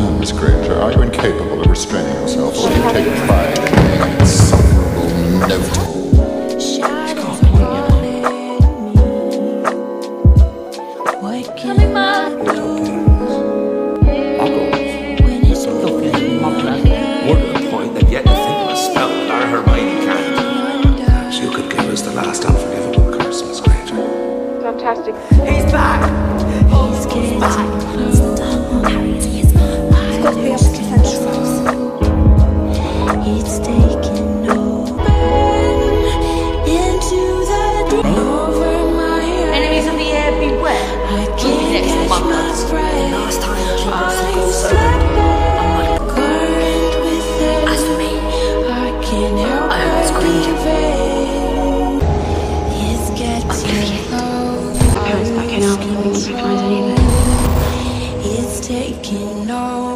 Miss Granger, are you incapable of restraining yourself, or do you take pride in being an insufferable know-it-all? More to the point, they've yet to think of a spell that our Hermione can't. Perhaps you could give us the last unforgivable curse, Miss Granger. Fantastic. He's back! He's back! He's got to be able to defend himself. It's taken over into the deep. Over my head. Enemies of the air, beware. I can't catch my breath. The last time she was I so slept I'm like, current with it. as for me, I can't help I always but Granger. give in. It's getting close. parents back in Albion wouldn't recognise any of it. It's taking over.